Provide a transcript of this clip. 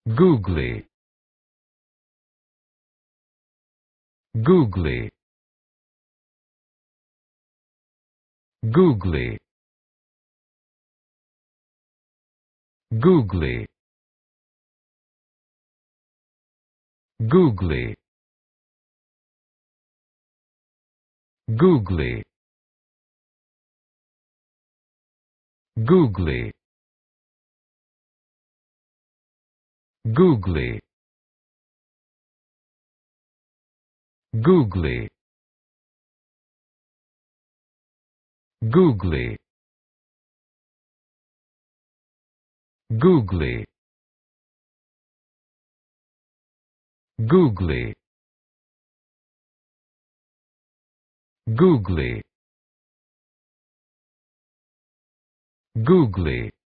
Googly. Googly. Googly. Googly. Googly. Googly. Googly. Googly. Googly. Googly. Googly. Googly. Googly. Googly.